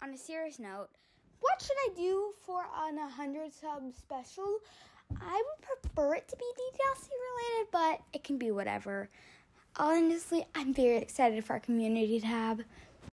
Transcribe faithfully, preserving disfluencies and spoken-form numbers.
on a serious note, what should I do for an one hundred sub special? I would prefer it to be D D L C related, but it can be whatever. Honestly, I'm very excited for our community tab.